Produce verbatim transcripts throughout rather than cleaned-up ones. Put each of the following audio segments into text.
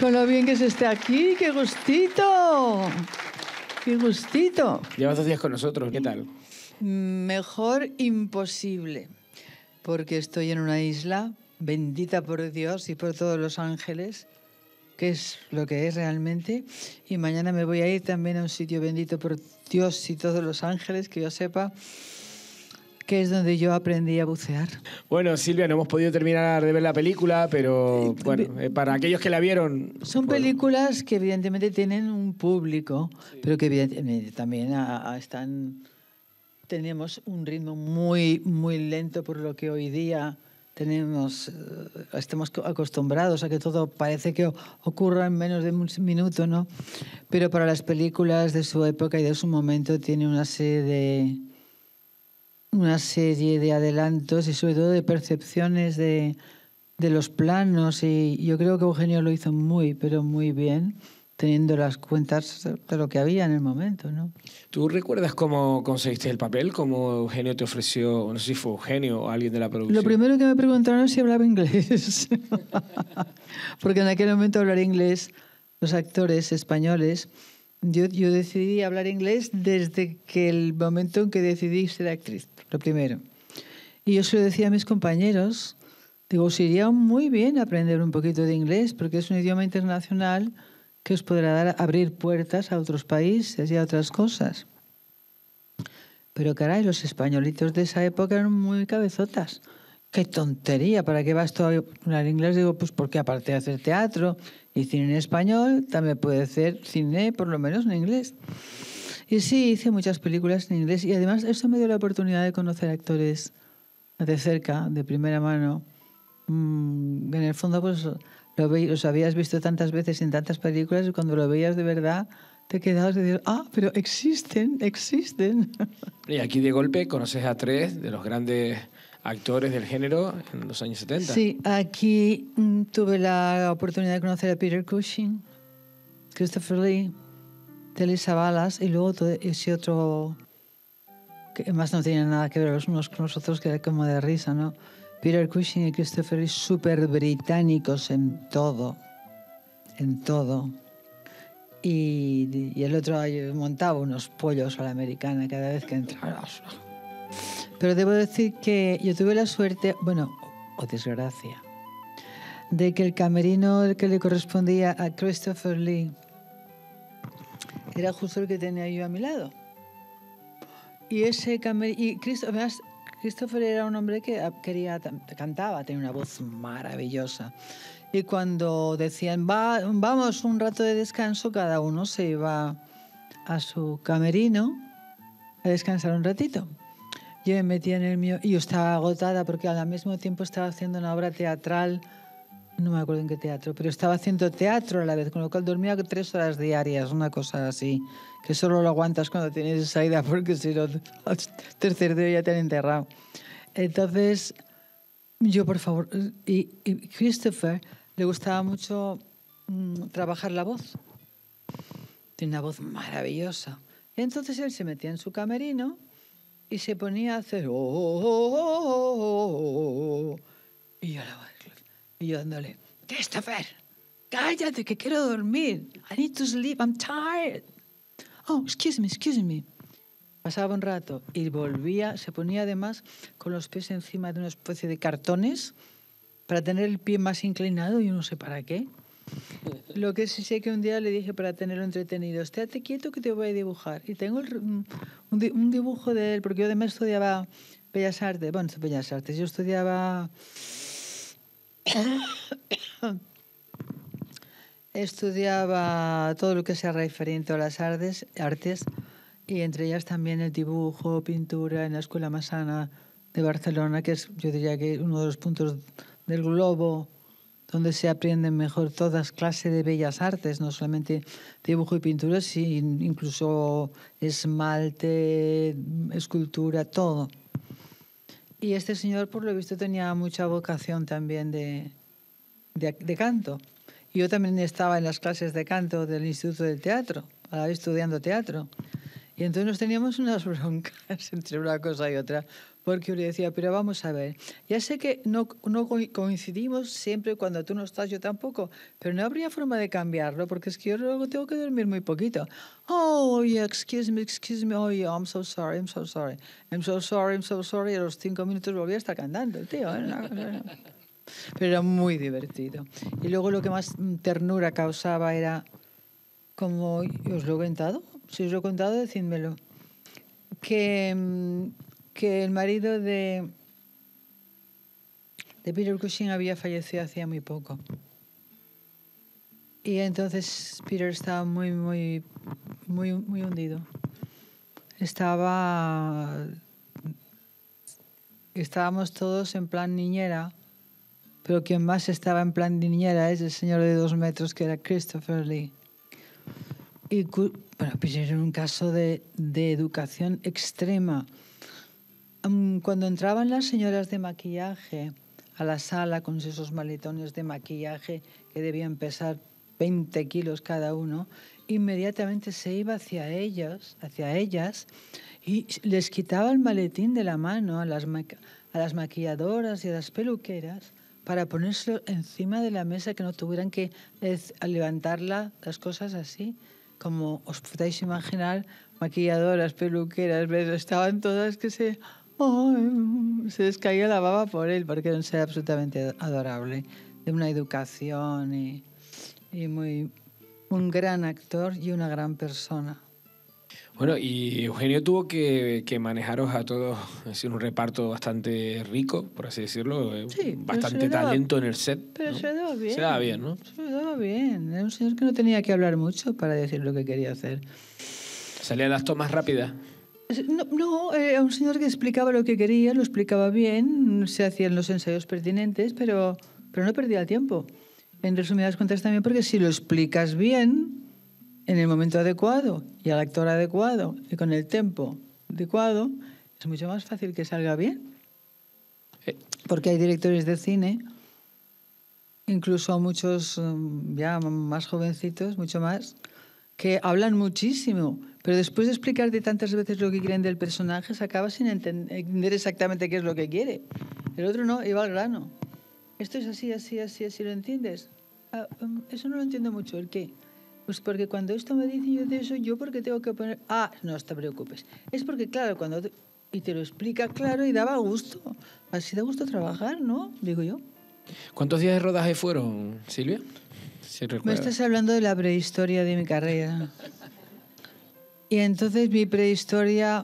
con lo bien que se esté aquí. ¡Qué gustito! ¡Qué gustito! Llevas dos días con nosotros, ¿qué tal? Mejor imposible, porque estoy en una isla bendita por Dios y por todos los ángeles, que es lo que es realmente, y mañana me voy a ir también a un sitio bendito por Dios y todos los ángeles, que yo sepa, que es donde yo aprendí a bucear. Bueno, Silvia, no hemos podido terminar de ver la película, pero bueno, eh, para aquellos que la vieron... Son pues, películas que evidentemente tienen un público, sí, pero que evidentemente también a, a están... Tenemos un ritmo muy, muy lento por lo que hoy día tenemos, estamos acostumbrados a que todo parece que ocurra en menos de un minuto, ¿no? Pero para las películas de su época y de su momento tiene una serie de, una serie de adelantos y sobre todo de percepciones de, de los planos, y yo creo que Eugenio lo hizo muy, pero muy bien, teniendo las cuentas de lo que había en el momento, ¿no? ¿Tú recuerdas cómo conseguiste el papel? ¿Cómo Eugenio te ofreció, no sé si fue Eugenio o alguien de la producción? Lo primero que me preguntaron es si hablaba inglés. Porque en aquel momento hablar inglés, los actores españoles, yo, yo decidí hablar inglés desde que el momento en que decidí ser actriz, lo primero. Y yo se lo decía a mis compañeros, digo, os iría muy bien aprender un poquito de inglés, porque es un idioma internacional que os podrá dar, abrir puertas a otros países y a otras cosas. Pero caray, los españolitos de esa época eran muy cabezotas. ¡Qué tontería! ¿Para qué vas tú a hablar inglés? Digo, pues porque aparte de hacer teatro y cine en español, también puede hacer cine, por lo menos en inglés. Y sí, hice muchas películas en inglés y además eso me dio la oportunidad de conocer actores de cerca, de primera mano. Mm, en el fondo, pues... Lo ve, los habías visto tantas veces en tantas películas y cuando lo veías de verdad te quedabas y dices, ah, pero existen, existen. Y aquí de golpe conoces a tres de los grandes actores del género en los años setenta. Sí, aquí mm, tuve la oportunidad de conocer a Peter Cushing, Christopher Lee, Telly Savalas y luego todo ese otro que además no tenía nada que ver los unos con los otros, que era como de risa, ¿no? Peter Cushing y Christopher Lee, súper británicos en todo, en todo. Y, y el otro montaba unos pollos a la americana cada vez que entraba. Pero debo decir que yo tuve la suerte, bueno, o desgracia, de que el camerino que le correspondía a Christopher Lee era justo el que tenía yo a mi lado. Y ese camerino... Y Christopher, Christopher era un hombre que quería, cantaba, tenía una voz maravillosa. Y cuando decían, Va, vamos, un rato de descanso, cada uno se iba a su camerino a descansar un ratito. Yo me metía en el mío y yo estaba agotada porque al mismo tiempo estaba haciendo una obra teatral, no me acuerdo en qué teatro, pero estaba haciendo teatro a la vez, con lo cual dormía tres horas diarias, una cosa así, que solo lo aguantas cuando tienes esa idea, porque si no, al tercer día ya te han enterrado. Entonces, yo, por favor, y, y Christopher le gustaba mucho mmm, trabajar la voz. Tiene una voz maravillosa. Entonces él se metía en su camerino y se ponía a hacer... Oh, oh, oh, oh, oh, oh. Y yo la Y yo dándole, Christopher, cállate, que quiero dormir. I need to sleep, I'm tired. Oh, excuse me, excuse me. Pasaba un rato y volvía, se ponía además con los pies encima de una especie de cartones para tener el pie más inclinado, yo no sé para qué. Lo que sí sé que un día le dije para tenerlo entretenido, estate quieto que te voy a dibujar. Y tengo el, un, un dibujo de él, porque yo además estudiaba Bellas Artes, bueno, Bellas Artes, yo estudiaba... Estudiaba todo lo que sea referente a las artes, artes y entre ellas también el dibujo, pintura en la Escuela Massana de Barcelona, que es, yo diría que uno de los puntos del globo donde se aprenden mejor todas clases de bellas artes, no solamente dibujo y pintura, sino incluso esmalte, escultura, todo. Y este señor, por lo visto, tenía mucha vocación también de, de, de canto. Yo también estaba en las clases de canto del Instituto del Teatro, a la vez estudiando teatro. Y entonces nos teníamos unas broncas entre una cosa y otra, porque yo le decía, pero vamos a ver, ya sé que no, no coincidimos siempre cuando tú no estás, yo tampoco, pero no habría forma de cambiarlo, porque es que yo luego tengo que dormir muy poquito. Oh, yeah, excuse me, excuse me, oh, yeah, I'm so sorry, I'm so sorry, I'm so sorry, I'm so sorry, y a los cinco minutos volvía a estar cantando el tío. ¿eh? Pero era muy divertido. Y luego lo que más ternura causaba era, como os lo he contado, si os lo he contado, decídmelo, que, que el marido de, de Peter Cushing había fallecido hacía muy poco. Y entonces Peter estaba muy, muy, muy, muy hundido. Estaba... Estábamos todos en plan niñera, pero quien más estaba en plan niñera es el señor de dos metros, que era Christopher Lee. Y bueno, pues era un caso de, de educación extrema. Cuando entraban las señoras de maquillaje a la sala con esos maletones de maquillaje que debían pesar veinte kilos cada uno, inmediatamente se iba hacia ellas, hacia ellas y les quitaba el maletín de la mano a las, a las maquilladoras y a las peluqueras para ponérselo encima de la mesa, que no tuvieran que es, levantarla, las cosas así. Como os podéis imaginar, maquilladoras, peluqueras, estaban todas que se, oh, se les caía la baba por él, porque era un ser absolutamente adorable, de una educación y, y muy, un gran actor y una gran persona. Bueno, y Eugenio tuvo que, que manejaros a todos, es decir, un reparto bastante rico, por así decirlo, sí, bastante daba, talento en el set. Pero ¿no? se daba bien. Se daba bien, ¿no? Se daba bien. Era un señor que no tenía que hablar mucho para decir lo que quería hacer. ¿Salían las tomas rápidas? No, no, era un señor que explicaba lo que quería, lo explicaba bien, se hacían los ensayos pertinentes, pero, pero no perdía el tiempo. En resumidas cuentas también, porque si lo explicas bien, en el momento adecuado y al actor adecuado y con el tempo adecuado, es mucho más fácil que salga bien. Porque hay directores de cine, incluso muchos ya más jovencitos, mucho más, que hablan muchísimo, pero después de explicarte tantas veces lo que quieren del personaje, se acaba sin entender exactamente qué es lo que quiere. El otro no, iba al grano. Esto es así, así, así, así, ¿lo entiendes? Ah, um, eso no lo entiendo mucho. ¿El qué? Pues porque cuando esto me dice yo de eso, yo porque tengo que poner... Ah, no te preocupes. Es porque, claro, cuando... Te... Y te lo explica claro y daba gusto. Así da gusto trabajar, ¿no? Digo yo. ¿Cuántos días de rodaje fueron, Silvia? Si me estás hablando de la prehistoria de mi carrera. Y entonces mi prehistoria...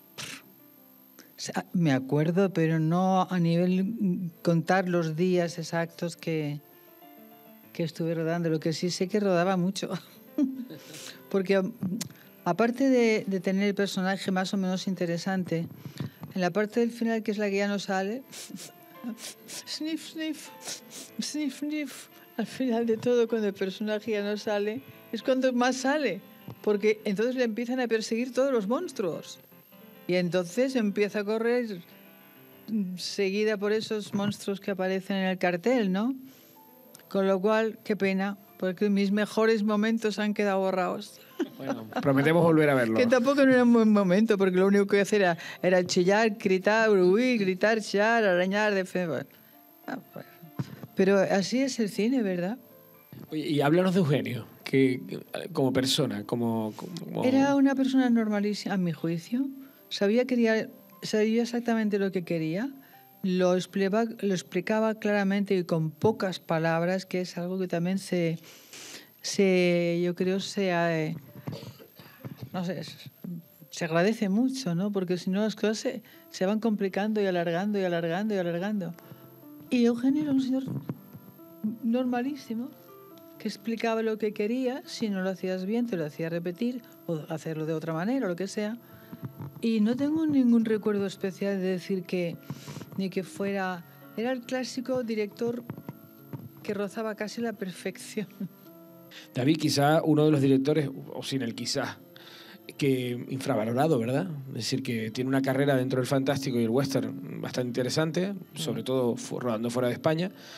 Me acuerdo, pero no a nivel contar los días exactos que... que estuve rodando. Lo que sí sé que rodaba mucho. Porque aparte de, de tener el personaje más o menos interesante, en la parte del final, que es la que ya no sale, sniff, sniff, sniff, sniff, al final de todo, cuando el personaje ya no sale, es cuando más sale. Porque entonces le empiezan a perseguir todos los monstruos. Y entonces empieza a correr seguida por esos monstruos que aparecen en el cartel, ¿no? Con lo cual, qué pena, porque mis mejores momentos han quedado borrados. Bueno, prometemos volver a verlo. Que tampoco no era un buen momento, porque lo único que hacía era, era chillar, gritar, huir, gritar, chillar, arañar, de fe. Ah, bueno. Pero así es el cine, ¿verdad? Oye, y háblanos de Eugenio, que, como persona, como, como... Era una persona normalísima, a mi juicio. Sabía, quería, sabía exactamente lo que quería. Lo explicaba, lo explicaba claramente y con pocas palabras, que es algo que también se, se yo creo, se, eh, no sé, se agradece mucho, ¿no? Porque si no las cosas se, se van complicando y alargando y alargando y alargando. Y Eugenio era un señor normalísimo, que explicaba lo que quería. Si no lo hacías bien, te lo hacía repetir o hacerlo de otra manera o lo que sea. Y no tengo ningún recuerdo especial de decir que ni que fuera... Era el clásico director que rozaba casi la perfección. David, quizá uno de los directores, o sin el quizá, que infravalorado, ¿verdad? Es decir, que tiene una carrera dentro del fantástico y el western bastante interesante, sobre todo rodando fuera de España,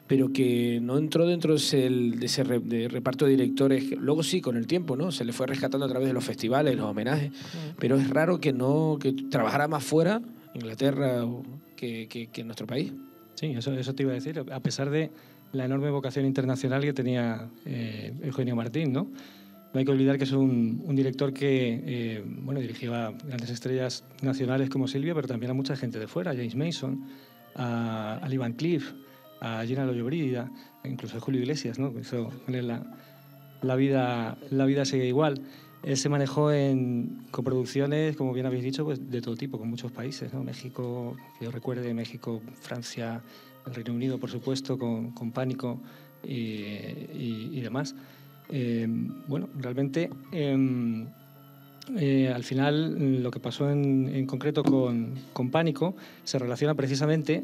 pero que no entró dentro de ese, de ese re, de reparto de directores. Luego sí, con el tiempo, ¿no? Se le fue rescatando a través de los festivales, los homenajes, mm. pero es raro que no que trabajara más fuera, Inglaterra, que, que, que en nuestro país. Sí, eso, eso te iba a decir, a pesar de la enorme vocación internacional que tenía eh, Eugenio Martín, ¿no? No hay que olvidar que es un, un director que eh, bueno, dirigió a grandes estrellas nacionales como Silvia, pero también a mucha gente de fuera, a James Mason, a, a Lee Van Cleef, a Gina Lollobrigida, incluso a Julio Iglesias, ¿no? Eso, la, la, vida, la vida sigue igual. Él se manejó en coproducciones, como bien habéis dicho, pues de todo tipo, con muchos países, ¿no? México, que yo recuerde, México, Francia, el Reino Unido, por supuesto, con, con Pánico y, y, y demás. Eh, bueno, realmente, eh, eh, al final, lo que pasó en, en concreto con, con Pánico se relaciona precisamente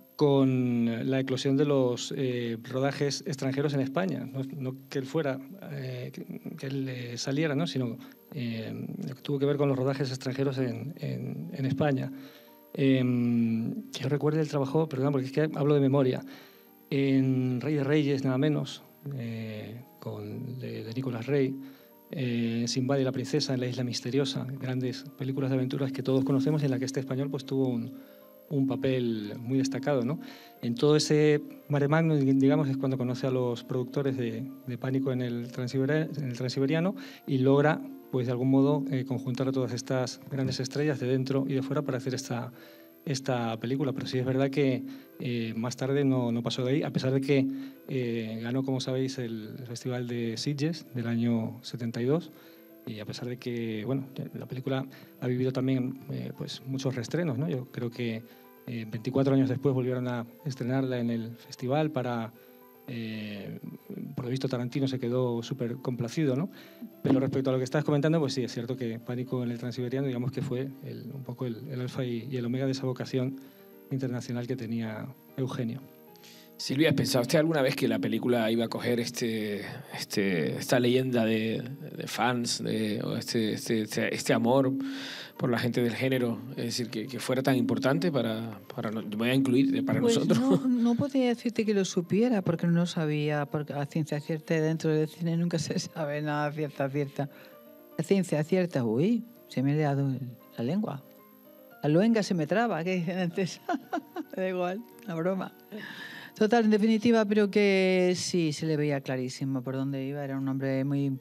con la eclosión de los eh, rodajes extranjeros en España. No, no que él fuera, eh, que, que él eh, saliera, ¿no? Sino eh, lo que tuvo que ver con los rodajes extranjeros en, en, en España. Eh, que yo recuerde el trabajo, perdón, porque es que hablo de memoria, en Rey de Reyes, nada menos, eh, con, de, de Nicolás Rey, eh, Sinbad y la princesa en la isla misteriosa, grandes películas de aventuras que todos conocemos y en la que este español pues tuvo un un papel muy destacado, ¿no? En todo ese mare magnum, digamos, es cuando conoce a los productores de, de Pánico en el, Transiberiano, en el Transiberiano y logra, pues de algún modo, eh, conjuntar a todas estas grandes estrellas de dentro y de fuera para hacer esta, esta película. Pero sí es verdad que eh, más tarde no, no pasó de ahí, a pesar de que eh, ganó, como sabéis, el Festival de Sitges del año setenta y dos. Y a pesar de que, bueno, la película ha vivido también eh, pues muchos reestrenos, ¿no? Yo creo que eh, veinticuatro años después volvieron a estrenarla en el festival para... Eh, por lo visto Tarantino se quedó súper complacido, ¿no? Pero respecto a lo que estás comentando, pues sí, es cierto que Pánico en el Transiberiano, digamos que fue el, un poco el, el alfa y, y el omega de esa vocación internacional que tenía Eugenio. Silvia, ¿pensaba usted alguna vez que la película iba a coger este, este, esta leyenda de, de fans, de, o este, este, este, este amor por la gente del género? Es decir, que, que fuera tan importante para, para me voy a incluir, para pues nosotros. No, no podría decirte que lo supiera, porque no lo sabía, porque a ciencia cierta dentro del cine nunca se sabe nada cierta cierta. A ciencia cierta, uy, se me ha liado la lengua. La luenga se me traba, ¿qué dicen antes? Da igual, la broma. Total, en definitiva, pero que sí, se le veía clarísimo por dónde iba. Era un hombre muy,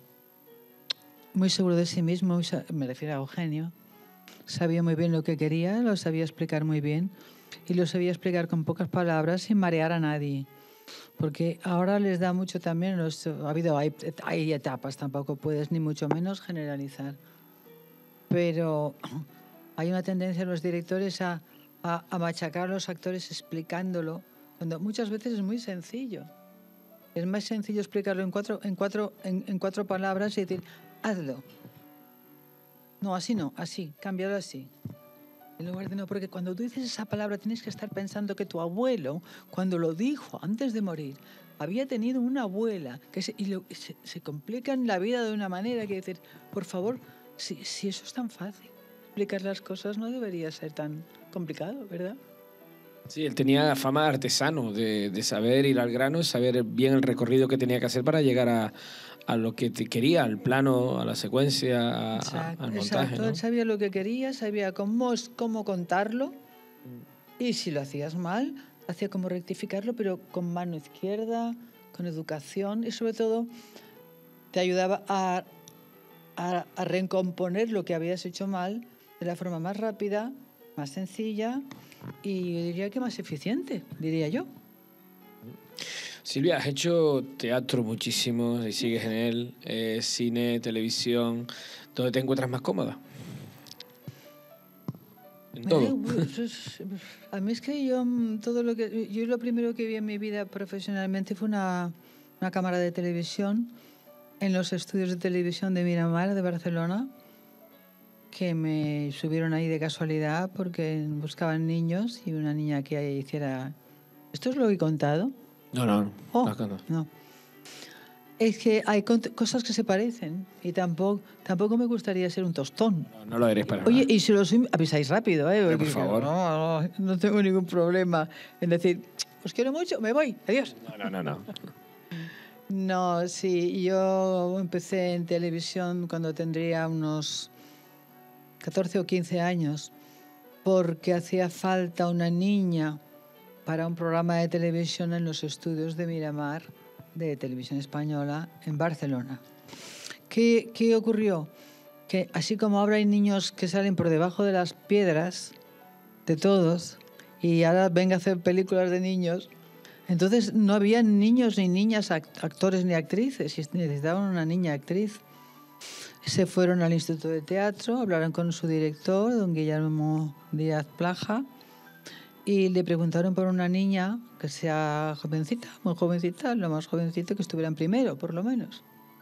muy seguro de sí mismo, me refiero a Eugenio. Sabía muy bien lo que quería, lo sabía explicar muy bien y lo sabía explicar con pocas palabras sin marear a nadie. Porque ahora les da mucho también, los, ha habido, hay, hay etapas, tampoco puedes ni mucho menos generalizar. Pero hay una tendencia en los directores a, a, a machacar a los actores explicándolo, cuando muchas veces es muy sencillo. Es más sencillo explicarlo en cuatro, en cuatro, en, en cuatro palabras y decir, hazlo. No, así no, así, cámbialo así. En lugar de no, porque cuando tú dices esa palabra tienes que estar pensando que tu abuelo, cuando lo dijo antes de morir, había tenido una abuela que se, y lo, se, se complica en la vida de una manera que decir, por favor, si, si eso es tan fácil, explicar las cosas no debería ser tan complicado, ¿verdad? Sí, él tenía fama de artesano, de, de saber ir al grano, saber bien el recorrido que tenía que hacer para llegar a, a lo que te quería, al plano, a la secuencia, a, exacto, al montaje. Exacto, ¿no? Él sabía lo que quería, sabía cómo, cómo contarlo y si lo hacías mal, hacía cómo rectificarlo, pero con mano izquierda, con educación y sobre todo te ayudaba a, a, a recomponer lo que habías hecho mal de la forma más rápida, más sencilla y diría que más eficiente, diría yo. Silvia, has hecho teatro muchísimo y sigues en él, eh, cine, televisión. ¿Dónde te encuentras más cómoda? En todo. Eh, pues, a mí es que yo todo lo que yo lo primero que vi en mi vida profesionalmente fue una, una cámara de televisión en los estudios de televisión de Miramar de Barcelona, que me subieron ahí de casualidad porque buscaban niños y una niña que hiciera... ¿Esto es lo que he contado? No, no, oh, no. no. Es que hay cosas que se parecen y tampoco, tampoco me gustaría ser un tostón. No, no lo eres para Oye, nada. y si los avisáis rápido, ¿eh? Pero por favor. No, no, no tengo ningún problema en decir, os quiero mucho, me voy, adiós. No, no, no, no. No, sí, yo empecé en televisión cuando tendría unos catorce o quince años, porque hacía falta una niña para un programa de televisión en los estudios de Miramar, de Televisión Española, en Barcelona. ¿Qué, qué ocurrió? Que así como ahora hay niños que salen por debajo de las piedras, de todos, y ahora venga a hacer películas de niños, entonces no había niños ni niñas, actores ni actrices, y necesitaban una niña actriz. Se fueron al Instituto de Teatro, hablaron con su director, don Guillermo Díaz Plaja, y le preguntaron por una niña que sea jovencita, muy jovencita, lo más jovencito que estuviera en primero, por lo menos.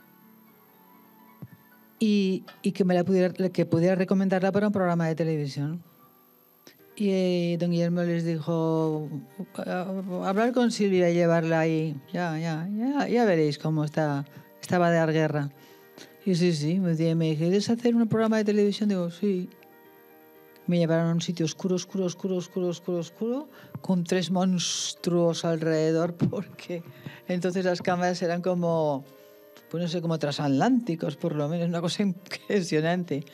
Y, y que me la pudiera, que pudiera recomendarla para un programa de televisión. Y eh, don Guillermo les dijo, hablar con Silvia y llevarla ahí, ya, ya, ya, ya veréis cómo está, estaba de dar guerra. Y sí, sí, me dije, ¿me quieres hacer un programa de televisión? Digo, sí. Me llevaron a un sitio oscuro, oscuro, oscuro, oscuro, oscuro, oscuro, con tres monstruos alrededor, porque entonces las cámaras eran como, pues no sé, como transatlánticos, por lo menos, una cosa impresionante.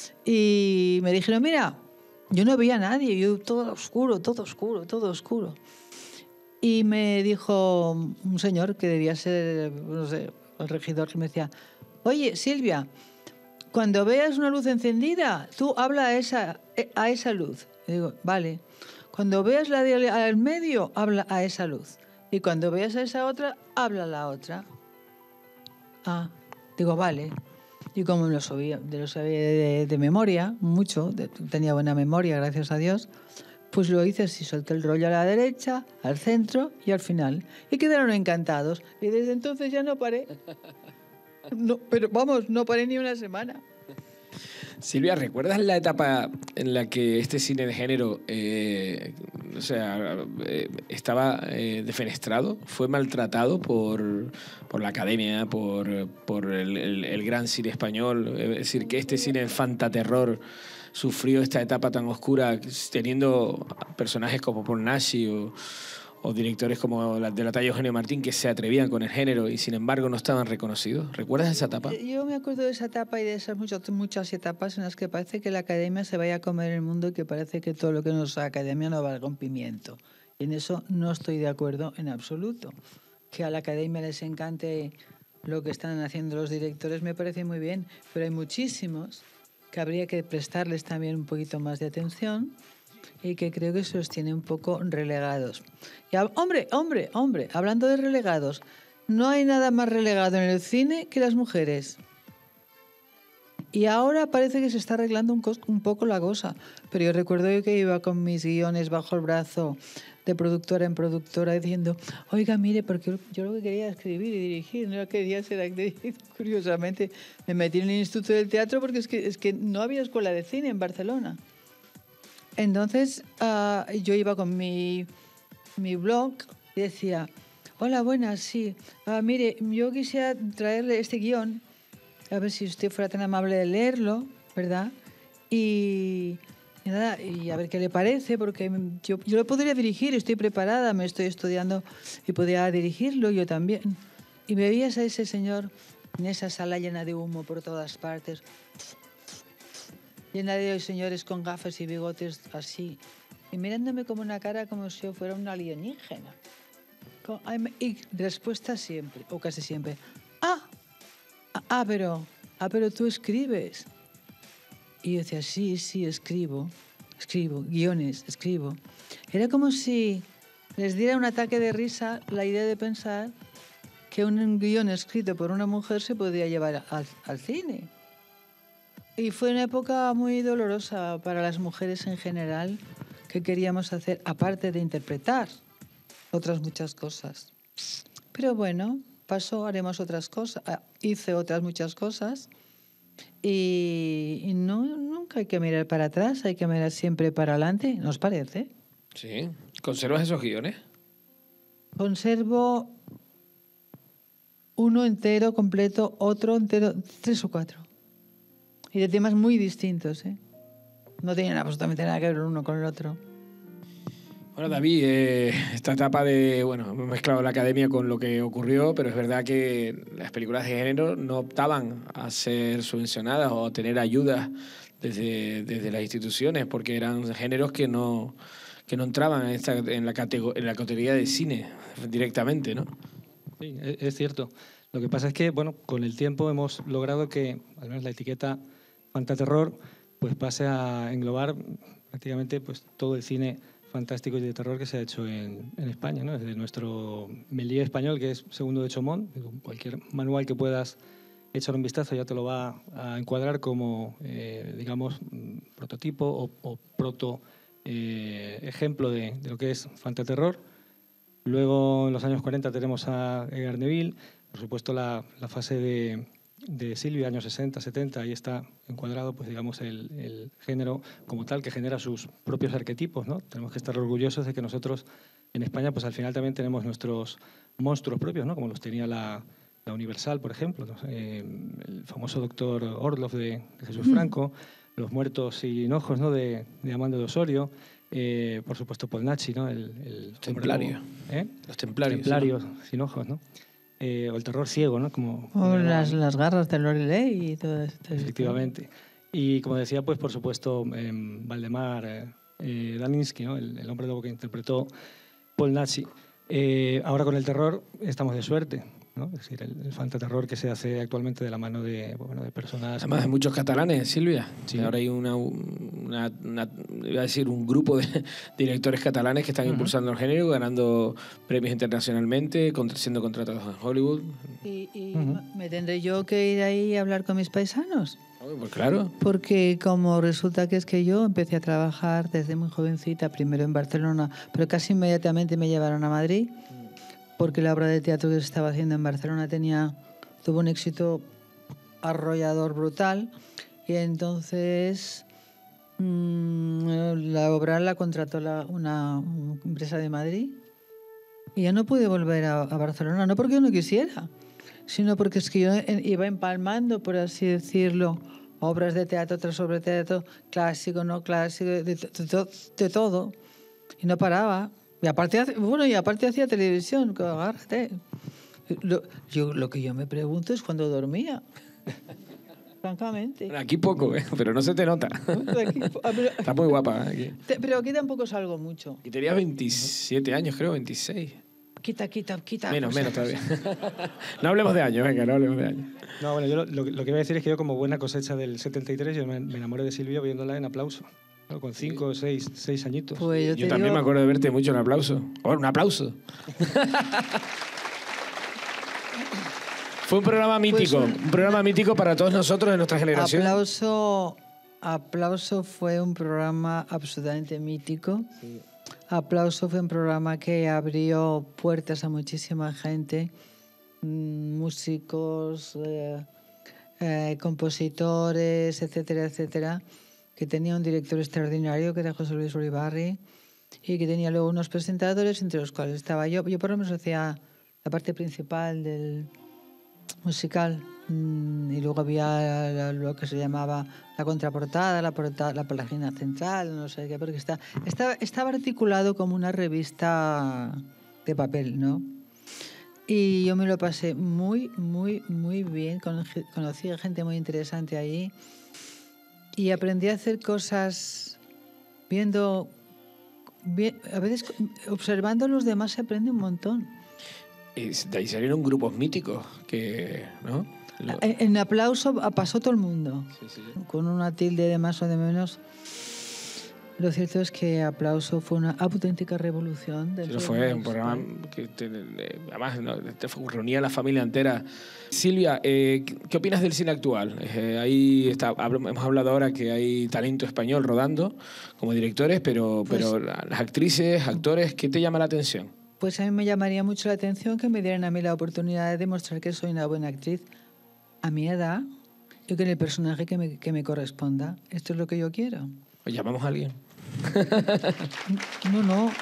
Y me dijeron, mira, yo no veía a nadie, yo todo oscuro, todo oscuro, todo oscuro. Y me dijo un señor que debía ser, no sé, el regidor, que me decía, oye, Silvia, cuando veas una luz encendida, tú habla a esa, a esa luz. Y digo, vale. Cuando veas la de al medio, habla a esa luz. Y cuando veas a esa otra, habla a la otra. Ah, digo, vale. Y como lo sabía, lo sabía de, de memoria, mucho, de, tenía buena memoria, gracias a Dios, pues lo hice así, solté el rollo a la derecha, al centro y al final. Y quedaron encantados. Y desde entonces ya no paré. No, pero vamos, no paré ni una semana. Silvia, ¿recuerdas la etapa en la que este cine de género eh, o sea, eh, estaba eh, defenestrado? ¿Fue maltratado por, por la academia, por, por el, el, el gran cine español? Es decir, que este cine fantaterror sufrió esta etapa tan oscura teniendo personajes como Paul Naschy o, o directores como la, de la talla Eugenio Martín que se atrevían con el género y sin embargo no estaban reconocidos. ¿Recuerdas esa etapa? Yo me acuerdo de esa etapa y de esas muchas, muchas etapas en las que parece que la academia se vaya a comer el mundo y que parece que todo lo que nos da la academia no valga un pimiento. Y en eso no estoy de acuerdo en absoluto. Que a la academia les encante lo que están haciendo los directores me parece muy bien, pero hay muchísimos que habría que prestarles también un poquito más de atención y que creo que se los tiene un poco relegados. Y, hombre, hombre, hombre, hablando de relegados, no hay nada más relegado en el cine que las mujeres. Y ahora parece que se está arreglando un, un poco la cosa. Pero yo recuerdo que iba con mis guiones bajo el brazo de productora en productora diciendo, oiga, mire, porque yo lo que quería era escribir y dirigir, no quería ser actriz. Curiosamente me metí en el Instituto del Teatro porque es que, es que no había escuela de cine en Barcelona. Entonces uh, yo iba con mi, mi blog y decía, hola, buenas, sí, uh, mire, yo quisiera traerle este guión, a ver si usted fuera tan amable de leerlo, ¿verdad? Y, y nada, y a ver qué le parece, porque yo, yo lo podría dirigir, estoy preparada, me estoy estudiando y podría dirigirlo yo también. Y me veías a ese señor en esa sala llena de humo por todas partes, llena de señores con gafas y bigotes así, y mirándome como una cara como si yo fuera un alienígena. Y respuesta siempre, o casi siempre, ah, ah, pero, ah, pero tú escribes. Y yo decía, sí, sí, escribo, escribo, guiones, escribo. Era como si les diera un ataque de risa la idea de pensar que un guión escrito por una mujer se podía llevar al, al cine. Y fue una época muy dolorosa para las mujeres en general, que queríamos hacer, aparte de interpretar, otras muchas cosas. Pero bueno, pasó, haremos otras cosas, hice otras muchas cosas y, y no, nunca hay que mirar para atrás, hay que mirar siempre para adelante, ¿nos parece? Sí. ¿Conservas esos guiones? Conservo uno entero, completo, otro entero, tres o cuatro. Y de temas muy distintos, ¿eh? No tenían absolutamente nada que ver uno con el otro. Bueno, David, eh, esta etapa de, bueno, hemos mezclado la academia con lo que ocurrió, pero es verdad que las películas de género no optaban a ser subvencionadas o a tener ayudas desde, desde las instituciones, porque eran géneros que no, que no entraban en, esta, en, la catego- en la categoría de cine directamente, ¿no? Sí, es, es cierto. Lo que pasa es que, bueno, con el tiempo hemos logrado que, al menos la etiqueta fantaterror, pues pase a englobar prácticamente pues todo el cine fantástico y de terror que se ha hecho en, en España, ¿no? Desde nuestro Méliès español, que es segundo de Chaumont, cualquier manual que puedas echar un vistazo ya te lo va a encuadrar como, eh, digamos, prototipo o, o proto eh, ejemplo de, de lo que es fantaterror. Luego, en los años cuarenta, tenemos a Edgar Neville, por supuesto la, la fase de, de Silvia, años sesenta, setenta, ahí está encuadrado, pues digamos, el, el género como tal, que genera sus propios arquetipos, ¿no? Tenemos que estar orgullosos de que nosotros en España, pues al final también tenemos nuestros monstruos propios, ¿no? Como los tenía la, la Universal, por ejemplo, ¿no? eh, el famoso doctor Orloff de, de Jesús Franco, Los muertos sin ojos, ¿no? de, de Amando de Osorio, eh, por supuesto Polnacci, ¿no? el, el Templario. ¿eh? Los templarios. Templarios, ¿no? Sin ojos, ¿no? Eh, o el terror ciego, ¿no? Como, O las, las garras de Lorelei y todo esto. Efectivamente. Y como decía, pues por supuesto, eh, Valdemar eh, eh, Daninsky, ¿no? el, el hombre lobo que interpretó Polnacci. Eh, ahora con el terror estamos de suerte, ¿no? Es decir, el, el fantaterror que se hace actualmente de la mano de, bueno, de personas... Además de muchos catalanes, Silvia. Sí. Ahora hay una, una, una, iba a decir, un grupo de directores catalanes que están uh-huh. impulsando el género, ganando premios internacionalmente, siendo contratados en Hollywood. ¿Y, y uh-huh. me tendré yo que ir ahí a hablar con mis paisanos? Oh, pues claro. Porque como resulta que es que yo empecé a trabajar desde muy jovencita, primero en Barcelona, pero casi inmediatamente me llevaron a Madrid, porque la obra de teatro que se estaba haciendo en Barcelona tenía, tuvo un éxito arrollador brutal, y entonces mmm, la obra la contrató la, una, una empresa de Madrid, y ya no pude volver a, a Barcelona, no porque yo no quisiera, sino porque es que yo iba empalmando, por así decirlo, obras de teatro tras obras de teatro, clásico, no clásico, de, de, de, de todo, y no paraba. Y aparte, bueno, y aparte hacía televisión, agárrate. Lo, yo, lo que yo me pregunto es cuándo dormía. Francamente. Bueno, aquí poco, ¿eh? Pero no se te nota. Aquí, pero, está muy guapa, ¿eh? Aquí. Te, pero aquí tampoco salgo mucho. Y tenías veintisiete años, creo, veintiséis. Quita, quita, quita. Menos, menos todavía. No hablemos de años, venga, no hablemos de años. No, bueno, yo lo, lo, lo que voy a decir es que yo, como buena cosecha del setenta y tres, yo me, me enamoré de Silvia viéndola en Aplauso. ¿No? Con cinco o seis, seis añitos. Pues yo yo también digo... me acuerdo de verte mucho en Aplauso. Oh, un aplauso. Fue un programa mítico, pues un... un programa mítico para todos nosotros de nuestra generación. Aplauso, Aplauso fue un programa absolutamente mítico. Sí. Aplauso fue un programa que abrió puertas a muchísima gente, músicos, eh, eh, compositores, etcétera, etcétera, que tenía un director extraordinario que era José Luis Uribarri y que tenía luego unos presentadores entre los cuales estaba yo. Yo por lo menos hacía la parte principal del musical y luego había lo que se llamaba la contraportada, la, portada, la página central, no sé qué, porque está, está, estaba articulado como una revista de papel, ¿no? Y yo me lo pasé muy, muy, muy bien, conocí a gente muy interesante ahí y aprendí a hacer cosas viendo, bien, a veces observando a los demás se aprende un montón. Y de ahí salieron grupos míticos que, ¿no? Lo... En Aplauso pasó todo el mundo, sí, sí. Con una tilde de más o de menos. Lo cierto es que Aplauso fue una auténtica revolución. Sí, fue un programa que te, además no, te reunía a la familia entera. Silvia, eh, ¿qué opinas del cine actual? Eh, ahí está, hemos hablado ahora que hay talento español rodando como directores, pero, pues, pero las actrices, actores, ¿qué te llama la atención? Pues a mí me llamaría mucho la atención que me dieran a mí la oportunidad de demostrar que soy una buena actriz a mi edad y con el personaje que me, que me corresponda. Esto es lo que yo quiero. ¿O llamamos a alguien? No, no.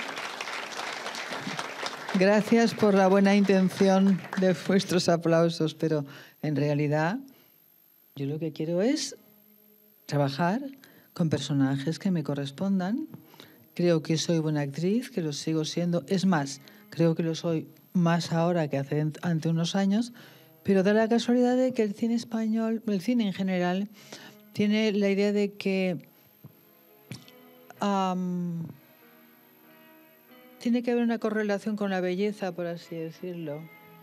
Gracias por la buena intención de vuestros aplausos, pero en realidad yo lo que quiero es trabajar con personajes que me correspondan creo que soy buena actriz, que lo sigo siendo. Es más, creo que lo soy más ahora que hace ante unos años, pero da la casualidad de que el cine español, el cine en general, tiene la idea de que um, tiene que haber una correlación con la belleza, por así decirlo.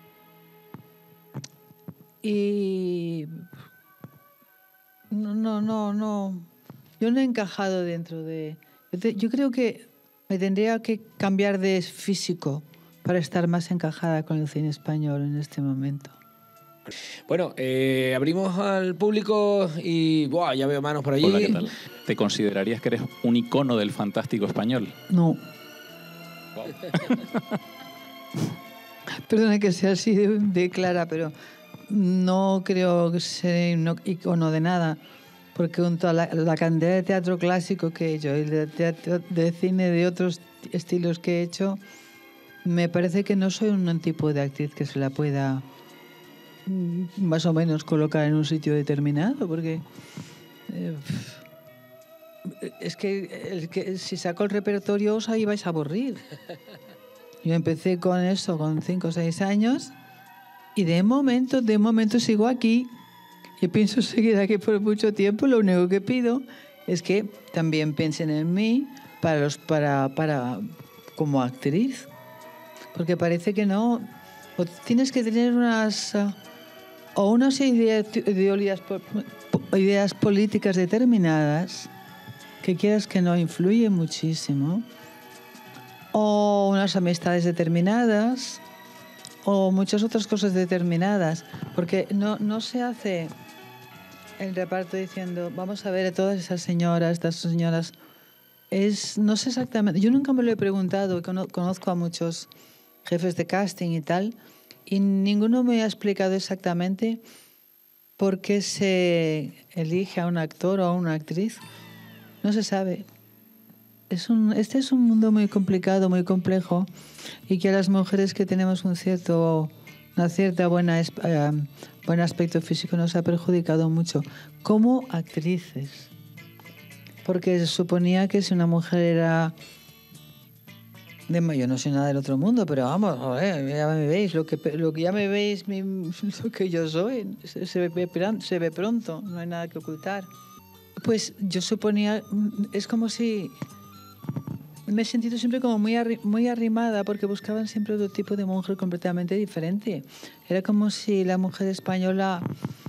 Y no, no, no, no. Yo no he encajado dentro de... Yo, te, yo creo que me tendría que cambiar de físico para estar más encajada con el cine español en este momento. Bueno, eh, abrimos al público y ¡buah! Ya veo manos por allí. Hola, ¿qué tal? ¿Te considerarías que eres un icono del fantástico español? No. Wow. Perdona que sea así de, de clara, pero no creo que sea un icono de nada, porque junto a la, la cantidad de teatro clásico que he hecho y de, teatro, de cine de otros estilos que he hecho, me parece que no soy un tipo de actriz que se la pueda más o menos colocar en un sitio determinado, porque eh, es que, el que si saco el repertorio os ahí vais a aburrir. Yo empecé con eso con cinco o seis años y de momento, de momento sigo aquí y pienso seguir aquí por mucho tiempo. Lo único que pido es que también piensen en mí para los, para, para como actriz, porque parece que no. O tienes que tener unas uh, o unas ideas, ideologías, ideas políticas determinadas que quieras que no influyen muchísimo, o unas amistades determinadas, o muchas otras cosas determinadas, porque no, no se hace el reparto diciendo vamos a ver a todas esas señoras, estas señoras. Es, no sé exactamente, yo nunca me lo he preguntado, conozco a muchos jefes de casting y tal, y ninguno me ha explicado exactamente por qué se elige a un actor o a una actriz. No se sabe. Es un, este es un mundo muy complicado, muy complejo, y que a las mujeres que tenemos un cierto, una cierta buena, eh, buen aspecto físico nos ha perjudicado mucho como actrices. Porque se suponía que si una mujer era... De, yo no soy nada del otro mundo, pero vamos, joder, ya me veis, lo que, lo que ya me veis, mi, lo que yo soy, se, se, ve, se ve pronto, no hay nada que ocultar. Pues yo suponía, es como si me he sentido siempre como muy, arri, muy arrimada, porque buscaban siempre otro tipo de mujer completamente diferente. Era como si la mujer española...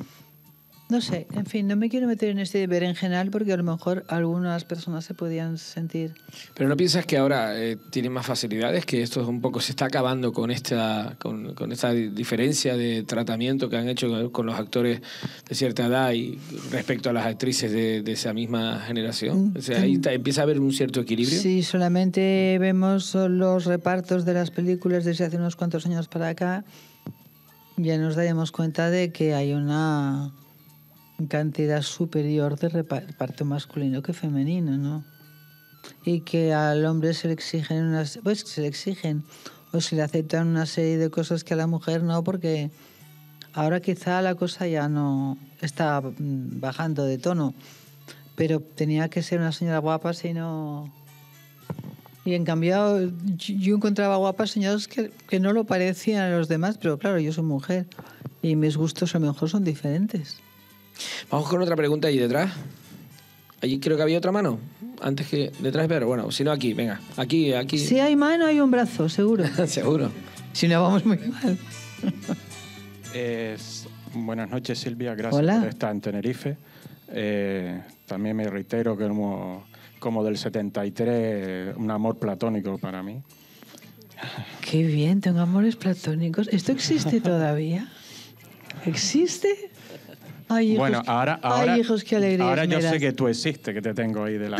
No sé, en fin, no me quiero meter en este berenjenal porque a lo mejor algunas personas se podían sentir... Pero ¿no piensas que ahora eh, tienen más facilidades? Que esto un poco se está acabando con esta, con, con esta diferencia de tratamiento que han hecho con los actores de cierta edad y respecto a las actrices de, de esa misma generación. O sea, ahí está, empieza a haber un cierto equilibrio. Sí, solamente vemos los repartos de las películas desde hace unos cuantos años para acá, ya nos daremos cuenta de que hay una... cantidad superior de reparto masculino que femenino, ¿no? Y que al hombre se le exigen unas, pues se le exigen o se le aceptan una serie de cosas que a la mujer no, porque ahora quizá la cosa ya no está bajando de tono, pero tenía que ser una señora guapa, si no... Y en cambio yo encontraba guapas señoras que, que no lo parecían a los demás, pero claro, yo soy mujer y mis gustos a lo mejor son diferentes. Vamos con otra pregunta ahí detrás. Allí creo que había otra mano. Antes que detrás, pero bueno, si no aquí, venga. Aquí, aquí. Si hay mano, hay un brazo, seguro. Seguro. Si no, vamos muy mal. Es, buenas noches, Silvia. Gracias Hola. por estar en Tenerife. Eh, también me reitero que como, como del setenta y tres, un amor platónico para mí. Qué bien, tengo amores platónicos. ¿Esto existe todavía? ¿Existe? Ay, hijos, bueno, ahora, ahora, ay, hijos, qué alegría. ahora yo sé que tú existes, que te tengo ahí delante.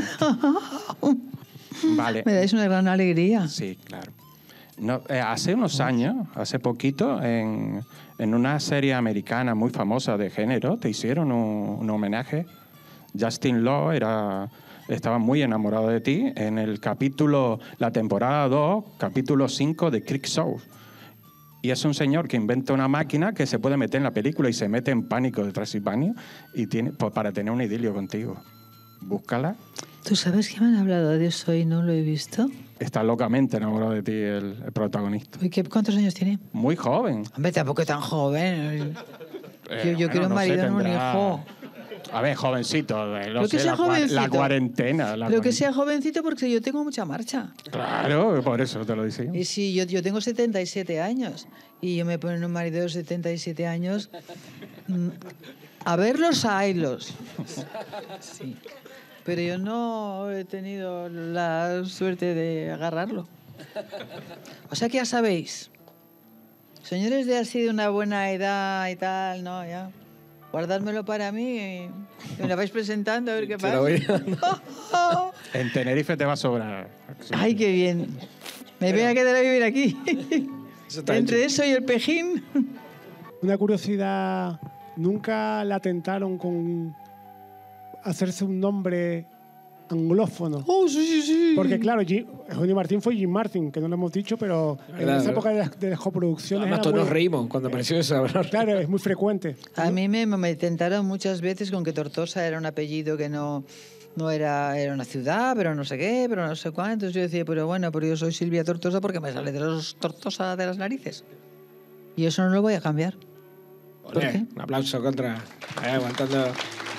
Vale. Me dais una gran alegría. Sí, claro. No, eh, hace unos años, hace poquito, en, en una serie americana muy famosa de género, te hicieron un, un homenaje. Justin Law era, estaba muy enamorado de ti en el capítulo, la temporada dos, capítulo cinco de Creep Show. Y es un señor que inventa una máquina que se puede meter en la película y se mete en pánico de Transilvania y tiene, pues, para tener un idilio contigo. Búscala. ¿Tú sabes que me han hablado de eso y no lo he visto? Está locamente enamorado de ti el, el protagonista. ¿Y qué, cuántos años tiene? Muy joven. Hombre, tampoco es tan joven. Eh, yo yo bueno, quiero un no sé, marido, no un tendrá- hijo. A ver, jovencito. eh, no Pero que sé, sea la, cua- jovencito. la cuarentena. la Pero que cuarentena. sea jovencito porque yo tengo mucha marcha. Claro, por eso te lo decía. Y si yo, yo tengo setenta y siete años y yo me ponen un marido de setenta y siete años, mm, a verlos, a haylos. Sí. Pero yo no he tenido la suerte de agarrarlo. O sea que ya sabéis, señores de así de una buena edad y tal, no, ya. Guardádmelo para mí y me lo vais presentando a ver qué Te pasa. lo voy dando. En Tenerife te va a sobrar. Ay, qué bien. Me voy a quedar a vivir aquí. Eso está Entre hecho. eso y el Pejín. Una curiosidad, ¿nunca la tentaron con hacerse un nombre anglófono? Oh, sí, sí, sí. Porque claro, Jim- Eugenio Martín fue Jim Martin, que no lo hemos dicho, pero en Verdad, esa ¿verdad? época de las, de las coproducciones Además, era todos muy- nos reímos cuando apareció eso. ¿verdad? Claro, es muy frecuente. A mí me, me tentaron muchas veces con que Tortosa era un apellido que no, no era, era una ciudad, pero no sé qué, pero no sé cuánto. Entonces yo decía, pero bueno, pero yo soy Silvia Tortosa porque me sale de los Tortosa de las narices. Y eso no lo voy a cambiar. ¿Por Olé, qué? un aplauso contra. Ahí, aguantando.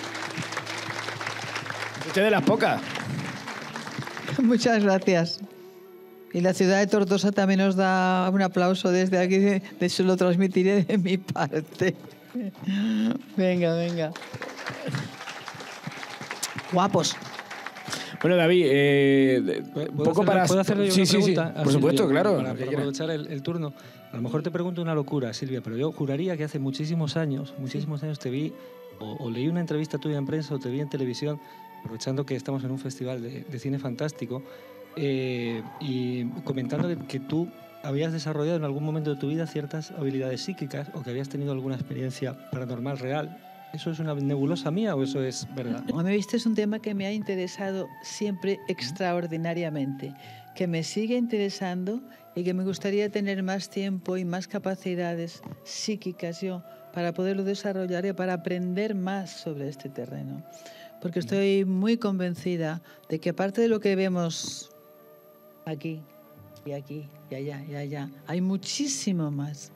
Usted de las pocas. Muchas gracias. Y la ciudad de Tortosa también nos da un aplauso desde aquí. De de eso lo transmitiré de mi parte. Venga, venga. Guapos. Bueno, David, eh, de- un ¿Puedo poco hacerle- para. ¿puedo hacerle yo sí, una sí, sí. pregunta a Por supuesto, Silvia? claro. Para, lo que para quieras. aprovechar el, el turno. A lo mejor te pregunto una locura, Silvia, pero yo juraría que hace muchísimos años, muchísimos años te vi, o, o leí una entrevista tuya en prensa, o te vi en televisión, aprovechando que estamos en un festival de, de cine fantástico, eh, y comentando que, que tú habías desarrollado en algún momento de tu vida ciertas habilidades psíquicas, o que habías tenido alguna experiencia paranormal real. ¿Eso es una nebulosa mía o eso es verdad? A mí este es un tema que me ha interesado siempre extraordinariamente, que me sigue interesando y que me gustaría tener más tiempo y más capacidades psíquicas yo para poderlo desarrollar y para aprender más sobre este terreno. Porque estoy muy convencida de que aparte de lo que vemos aquí y aquí y allá y allá, hay muchísimo más.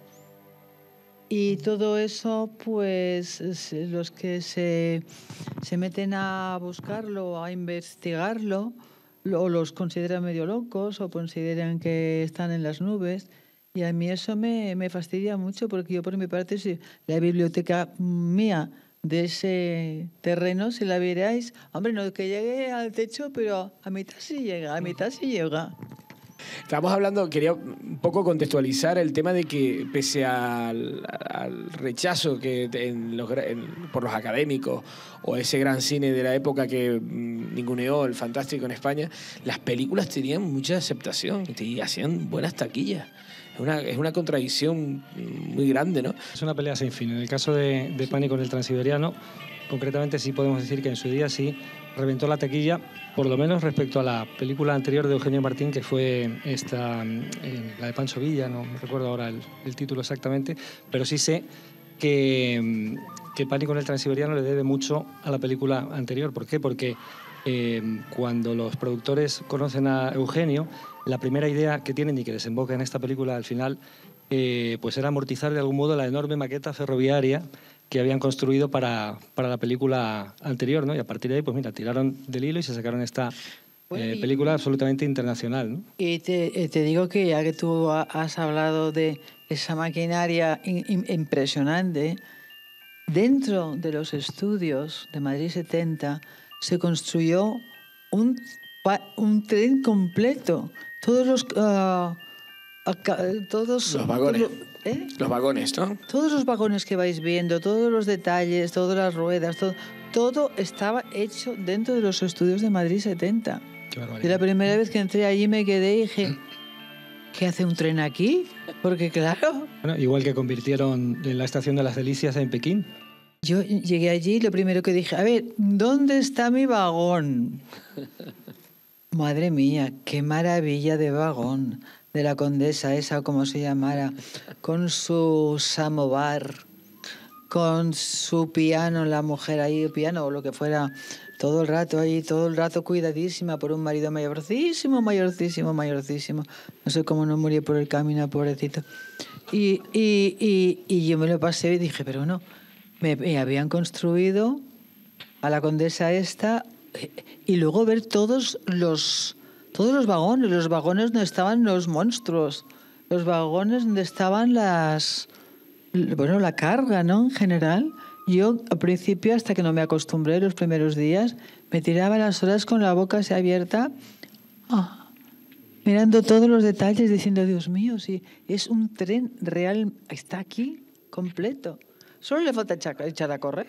Y todo eso, pues es- los que se, se meten a buscarlo, a investigarlo, lo- o los consideran medio locos o consideran que están en las nubes. Y a mí eso me, me fastidia mucho porque yo por mi parte, si la biblioteca mía de ese terreno, si la vierais, hombre, no que llegue al techo, pero a mitad sí llega, a mitad sí llega. Estábamos hablando, quería un poco contextualizar el tema de que pese al, al rechazo que en los gra- en- por los académicos o ese gran cine de la época que mm, ninguneó el fantástico en España, las películas tenían mucha aceptación y te- hacían buenas taquillas. Es una, es una contradicción muy grande, ¿no? Es una pelea sin fin. En el caso de, de Pánico en el Transiberiano, concretamente sí podemos decir que en su día sí reventó la taquilla, por lo menos respecto a la película anterior de Eugenio Martín, que fue esta, eh, la de Pancho Villa, no me recuerdo ahora el, el título exactamente, pero sí sé que, mm, que Pánico en el Transiberiano le debe mucho a la película anterior. ¿Por qué? Porque eh, cuando los productores conocen a Eugenio, la primera idea que tienen y que desemboca en esta película al final, eh, pues era amortizar de algún modo la enorme maqueta ferroviaria que habían construido para, para la película anterior, ¿no? Y a partir de ahí, pues mira, tiraron del hilo y se sacaron esta Bueno, eh, y- película absolutamente internacional, ¿no? Y te, eh, te digo que ya que tú ha- has hablado de esa maquinaria in- in- impresionante, dentro de los estudios de Madrid setenta se construyó un, pa- un tren completo. Todos los... ah, aca- todos, Los vagones. todo- ¿eh? Los vagones, ¿no? Todos los vagones que vais viendo, todos los detalles, todas las ruedas, todo, todo estaba hecho dentro de los estudios de Madrid setenta. Qué Y barbaridad. la primera vez que entré allí me quedé y dije, ¿qué hace un tren aquí? Porque claro, Bueno, igual que convirtieron en la estación de las Delicias en Pekín. yo llegué allí y lo primero que dije, a ver, ¿dónde está mi vagón? Madre mía, qué maravilla de vagón, de la condesa esa o como se llamara, con su samovar, con su piano, la mujer ahí, piano o lo que fuera, todo el rato ahí, todo el rato cuidadísima por un marido mayorcísimo, mayorcísimo, mayorcísimo. No sé cómo no murió por el camino, pobrecito. Y, y, y, y yo me lo pasé y dije, pero no, me, me habían construido a la condesa esta y luego ver todos los, todos los vagones, los vagones donde estaban los monstruos, los vagones donde estaban las, bueno, la carga, ¿no? En general. Yo, al principio, hasta que no me acostumbré, los primeros días, me tiraba las horas con la boca así abierta, oh, mirando todos los detalles, diciendo, Dios mío, si es un tren real, está aquí, completo. Solo le falta echar, echar a correr.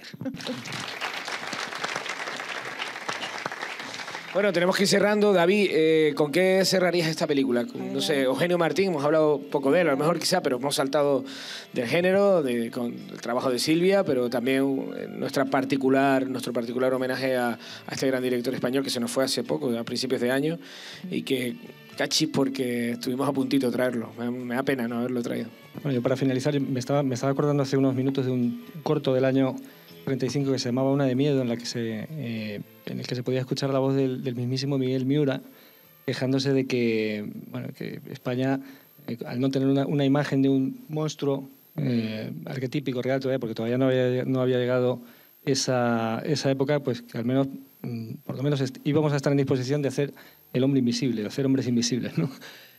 Bueno, tenemos que ir cerrando. David, eh, ¿con qué cerrarías esta película? No sé, Eugenio Martín, hemos hablado poco de él, a lo mejor quizá, pero hemos saltado del género, de, con el trabajo de Silvia, pero también nuestra particular, nuestro particular homenaje a, a este gran director español que se nos fue hace poco, a principios de año, y que cachis porque estuvimos a puntito de traerlo. Me, me da pena no haberlo traído. Bueno, yo para finalizar, me estaba, me estaba acordando hace unos minutos de un corto del año treinta y cinco que se llamaba Una de miedo, en, la que se, eh, en el que se podía escuchar la voz del, del mismísimo Miguel Miura quejándose de que, bueno, que España, eh, al no tener una, una imagen de un monstruo eh, arquetípico real todavía, porque todavía no había, no había llegado esa, esa época, pues que al menos, por lo menos íbamos a estar en disposición de hacer el hombre invisible, de hacer hombres invisibles, ¿no?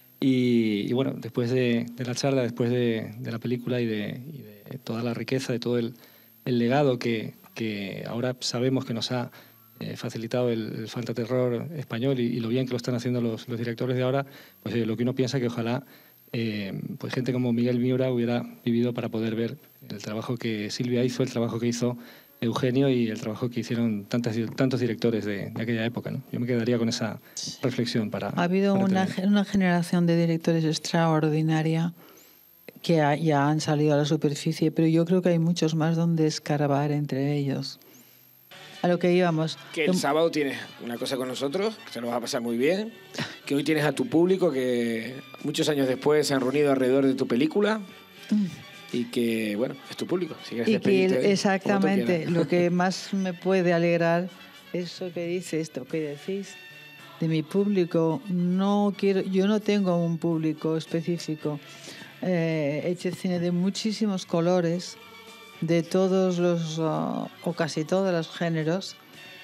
Y, y bueno, después de, de la charla, después de, de la película y de, y de toda la riqueza, de todo el el legado que, que ahora sabemos que nos ha eh, facilitado el, el fantaterror español y, y lo bien que lo están haciendo los, los directores de ahora, pues eh, lo que uno piensa que ojalá eh, pues gente como Miguel Miura hubiera vivido para poder ver el trabajo que Silvia hizo, el trabajo que hizo Eugenio y el trabajo que hicieron tantas, tantos directores de, de aquella época, ¿no? Yo me quedaría con esa reflexión para... Ha habido para una, tener. una generación de directores extraordinaria que ya han salido a la superficie, pero yo creo que hay muchos más donde escarbar entre ellos. A lo que íbamos. Que el sábado tienes una cosa con nosotros, que te lo vas a pasar muy bien, que hoy tienes a tu público que muchos años después se han reunido alrededor de tu película y que, bueno, es tu público. Si quieres Y que despedirte, exactamente, como tú lo que más me puede alegrar es eso que dice, esto que decís de mi público. No quiero, yo no tengo un público específico. Eh, he hecho cine de muchísimos colores, de todos los, uh, o casi todos los géneros,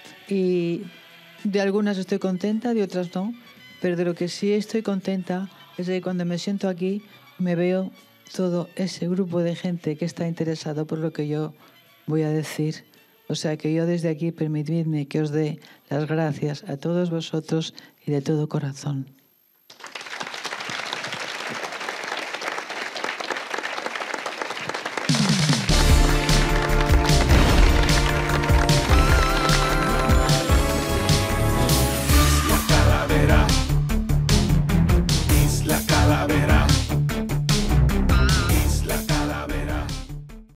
y de algunas estoy contenta, de otras no, pero de lo que sí estoy contenta es de que cuando me siento aquí me veo todo ese grupo de gente que está interesado por lo que yo voy a decir. O sea que yo desde aquí permitidme que os dé las gracias a todos vosotros y de todo corazón.